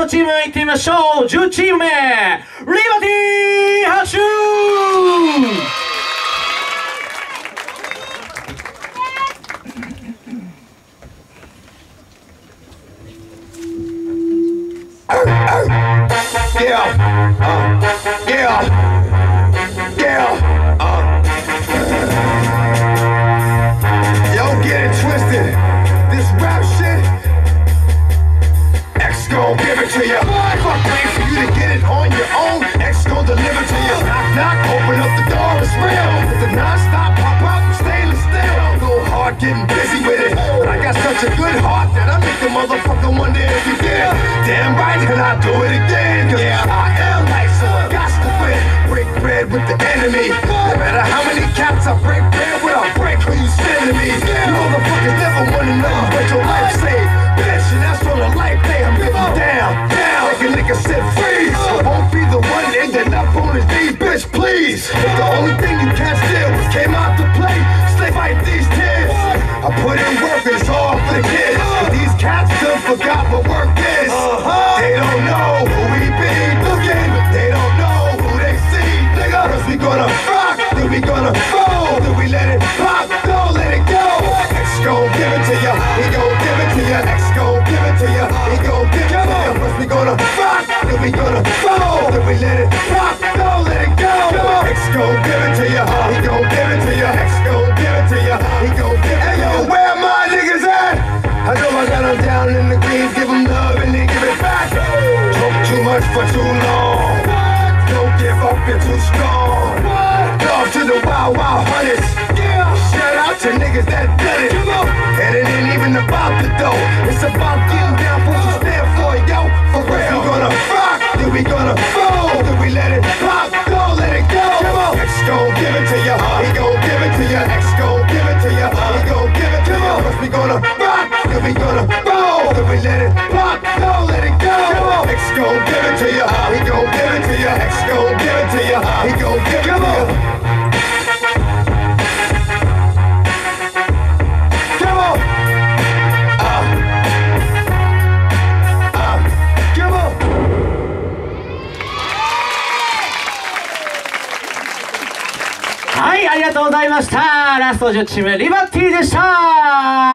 トチーム行ってみましょう。10チーム目、リバティ拍手。 Yo, get it twisted. This rap shit, X gon' give it to you. Fuck, wait for you to get it on your own. X gon' deliver to you. Knock, knock, open up the door, it's real. It's a non-stop pop-up, stainless steel. Go hard, getting busy with it. But I got such a good heart that I make the motherfucker wonder if you did. Damn right, and I do it again. Cause I am like so I got to quit. Break bread with the enemy. No matter how many cats I break bread with, I'll break who you send to me. You motherfuckers never wanna know what your life saved. Bitch, and that's from the life day. I'm getting down, like a nigga said freeze. I won't be the one ending up on his knees, bitch, please. The only thing you can't steal came out to play. Stay fight these tears. I put in work and it's all for the kids. These cats done forgot what work is. They don't know who we be looking. They don't know who they see, nigga. First we gonna rock, then we gonna roll, then we let it pop, don't let it go. X gon' give it to ya, he gon' give it to ya. X gon' give it to ya, he gon' give it to ya. First we gonna rock, then we gonna roll, then we let it pop, don't let it go. X gon' give it to ya, he gon' give it to ya. X gon' give it to ya, he gon' give it to ya. Hey yo, where my niggas at? I know I got them down in the greens, give them love and then give it back. Talk too much for too long. Don't give up, you're too strong. Love to the wild, wild hunters. Shout out to niggas that done it. And it ain't even about the dough. It's about getting down for what you stand for, yo. For real. We gonna rock, then we gonna roll, then we let it pop, don't let it go. X gon' give it to ya, he gon' give it to ya. X gon' give it to ya, he gon' give it to ya. First we gonna rock, then we gonna roll, then we let it pop, don't let it go. X gon' give it to ya, he gon' give it to ya. X gon' give it to ya, he gon' give it to ya. はい、ありがとうございました。ラスト10チーム、リバティでした。